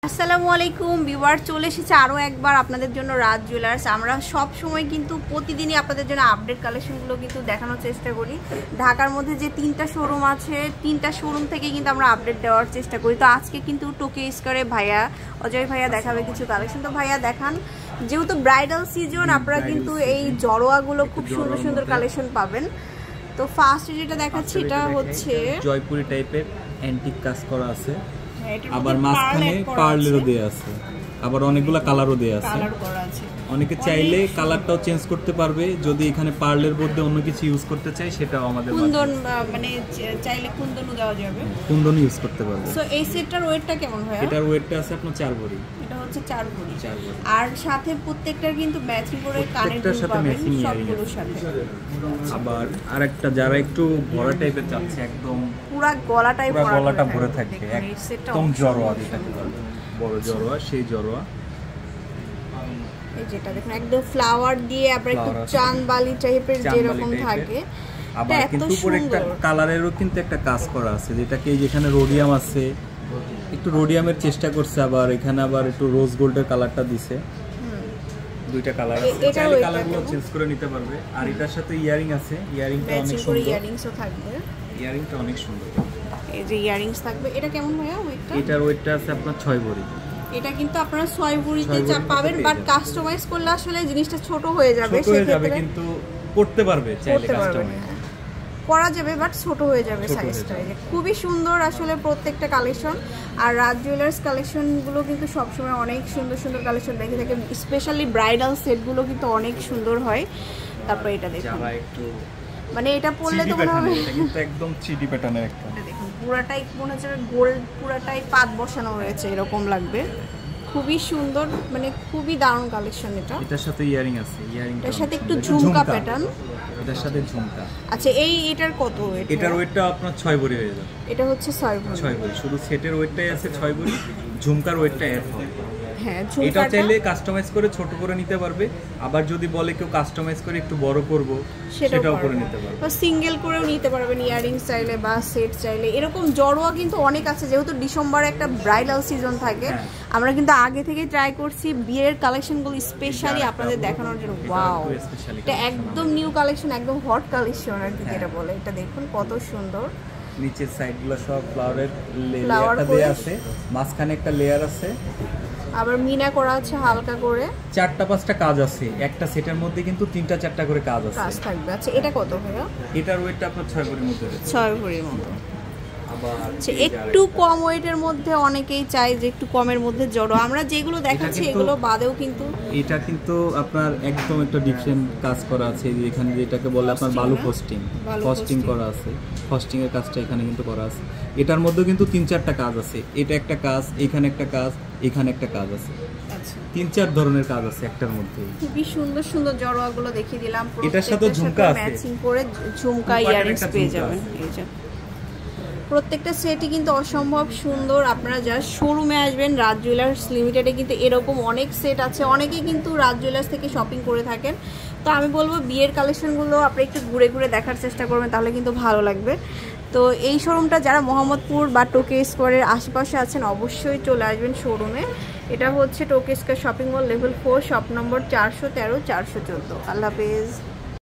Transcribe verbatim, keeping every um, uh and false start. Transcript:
আসসালামু আলাইকুম ভিউয়ার, চলে এসেছে আরও একবার আপনাদের জন্য রাজ জুয়েলার্স। আমরা সব সময় কিন্তু প্রতিদিনই আপনাদের জন্য আপডেট কালেকশনগুলো কিন্তু দেখানোর চেষ্টা করি। ঢাকার মধ্যে যে তিনটা শোরুম আছে, তিনটা শোরুম থেকে কিন্তু আমরা আপডেট দেওয়ার চেষ্টা করি। তো আজকে কিন্তু টোকে স্কোয়ারে ভাইয়া অজয় ভাইয়া দেখাবে কিছু কালেকশন। তো ভাইয়া দেখান, যেহেতু ব্রাইডাল সিজন, আপনারা কিন্তু এই জড়োয়াগুলো খুব সুন্দর সুন্দর কালেকশন পাবেন। তো ফার্স্ট যেটা দেখাচ্ছি এটা হচ্ছে জয়পুরি টাইপের অ্যান্টিক কাজ করা আছে, আবার মাঝখানে পার্লেরও দেয়া আছে, আবার অনেকগুলা কালারও দেয়া আছে। অনেকে চাইলে কালারটাও চেঞ্জ করতে পারবে, যদি এখানে পার্লের মধ্যে অন্য কিছু ইউজ করতে চাই সেটাও আমাদের কুন্দন, মানে চাইলে কুন্দনও দেওয়া যাবে, কুন্দন ইউজ করতে পারবে। সো এই সেটটার ওয়েটটা কেমন হয়? এটার ওয়েটটা আছে আপনার চার ভরি। এটা হচ্ছে চার ভরি। আর সাথে প্রত্যেকটার কিন্তু ম্যাচিং করে কানের দুল সাথে পাবেন ম্যাচিং সবগুলোর সাথে। আবার আরেকটা যারা একটু বড় টাইপের চাচ্ছে, একদম পুরো গলাটাই পুরো গলাটা ভরে থাকে, একদম জড়োয়া যেটাকে বলে, বড় জড়োয়া, সেই জড়োয়া। এই যেটা দেখুন একদম ফ্লাওয়ার দিয়ে, আবার একটু চাঁদবালি টাইপের যেরকম থাকে। আবার কিন্তু উপরে একটা কালারেরও কিন্তু একটা কাজ করা আছে, যেটাকে যেখানে রোডিয়াম আছে, একটু রোডিয়ামের চেষ্টা করছে, আবার এখানে আবার একটু রোজ গোল্ডের কালারটা দিছে। দুইটা কালার আছে, চাইলে কালারগুলো চেঞ্জ করে নিতে পারবে। আর এটার সাথে ইয়ারিং আছে, ইয়ারিংটা অনেক সুন্দর, ইয়ারিংসও থাকবে, ইয়ারিংটা অনেক সুন্দর। এই যে ইয়ারিংস থাকবে। এটা কেমন হয় ওয়েটটা? এটার ওয়েটটা আছে আপনার ছয় ভরি। এটা কিন্তু আপনারা ছয় ভরিতে যা পাবেন, বাট কাস্টমাইজ করলে আসলে জিনিসটা ছোট হয়ে যাবে, ছোট হয়ে যাবে, কিন্তু করতে পারবে চাইলে কাস্টমাইজ করা যাবে, বাট ছোট হয়ে যাবে সাইজটা। খুবই সুন্দর আসলে প্রত্যেকটা কালেকশন। আর রাজ জুয়েলার্স কালেকশনগুলো কিন্তু সবসময় অনেক সুন্দর সুন্দর কালেকশন দেখে থাকে, স্পেশালি ব্রাইডাল সেটগুলো কিন্তু অনেক সুন্দর হয়। তারপর এটা দেখুন, মানে এটা পরলে তো মনে হবে এটা কিন্তু একদম চিডি প্যাটার্নের একটা। দেখুন পুরাটাই মনে হচ্ছে গোল্ড, পুরাটাই পাত বসানো হয়েছে এরকম লাগবে। খুবই সুন্দর, মানে খুবই দারুণ কালেকশন। এটা এটার সাথে ইয়ারিং আছে, ইয়ারিংটার সাথে একটু ঝুমকা প্যাটার্ন, এটার সাথে ঝুমকা। আচ্ছা, এই এটার কত ওয়েট? এটার ওয়েটটা আপনার ছয় ভরি হয়ে যাবে। এটা হচ্ছে ছয় ভরি। ছয় ভরি, শুধু সেটের ওয়েটটাই আছে ছয় ভরি, ঝুমকার ওয়েটটা এর হবে। হ্যাঁ, এটা চাইলে কাস্টমাইজ করে ছোট করে নিতে পারবে, আবার যদি বলে কেউ কাস্টমাইজ করে একটু বড় করব সেটাও করে নিতে পারবে, বা সিঙ্গেল করেও নিতে পারবেন ইয়ারিং চাইলে বা সেট চাইলে। এরকম জড়োয়া কিন্তু অনেক আছে, যেহেতু ডিসেম্বরে একটা ব্রাইডাল সিজন থাকে। আমরা কিন্তু আগে থেকে ট্রাই করছি বিয়ের কালেকশনগুলো স্পেশালি আপনাদের দেখানোর জন্য। ওয়াও, এটা একদম নিউ কালেকশন, একদম হট কালেকশন আর কি যেটা বলে। এটা দেখুন কত সুন্দর, নিচের সাইডগুলো সব ফ্লাওয়ারের লেয়ারটা দেয়া আছে, মাঝখানে একটা লেয়ার আছে, আবার মিনা করা আছে হালকা করে। চারটা পাঁচটা কাজ আছে একটা সেটের মধ্যে, কিন্তু তিনটা চারটা করে কাজ আছে, কাজ থাকবে। আচ্ছা, এটা কত ভাইয়া? এটার ওয়েটটা আপনার ছয় ভরির মধ্যে আছে, ছয় ভরির মতো। আচ্ছা, একটু কম ওয়েটের মধ্যে অনেকেই চাই যে একটু কমের মধ্যে জড়ো। আমরা যেগুলো দেখাচ্ছি এগুলো বাদেও কিন্তু এটা কিন্তু আপনার একদম একটা ডিফারেন্ট কাজ করা আছে। এখানে যেটাকে বলে আপনার বালু ফস্টিং, ফস্টিং করা আছে, ফস্টিং এর কাজটা এখানে কিন্তু করা আছে। এটার মধ্যে কিন্তু তিন চারটা কাজ আছে, এটা একটা কাজ, এখানে একটা কাজ, এখানে একটা কাজ আছে। তিন চার ধরনের কাজ আছে একটার মধ্যে। খুবই সুন্দর সুন্দর জড়োয়াগুলো দেখিয়ে দিলাম। এটার সাথে ঝুমকা আছে, ম্যাচিং করে ঝুমকা ইয়ারিংস পেয়ে যাবেন। এই যে প্রত্যেকটা সেটই কিন্তু অসম্ভব সুন্দর। আপনারা যারা শোরুমে আসবেন রাজ জুয়েলার্স লিমিটেডে, কিন্তু এরকম অনেক সেট আছে। অনেকেই কিন্তু রাজ জুয়েলার্স থেকে শপিং করে থাকেন। তো আমি বলবো বিয়ের কালেকশনগুলো আপনি একটু ঘুরে ঘুরে দেখার চেষ্টা করবেন, তাহলে কিন্তু ভালো লাগবে। তো এই শোরুমটা যারা মোহাম্মদপুর বা টোকে স্কোয়ারের আশেপাশে আছেন অবশ্যই চলে আসবেন শোরুমে। এটা হচ্ছে টোকে square shopping mall, level four, shop number চারশো তেরো চারশো চোদ্দো। আল্লাহ হাফেজ।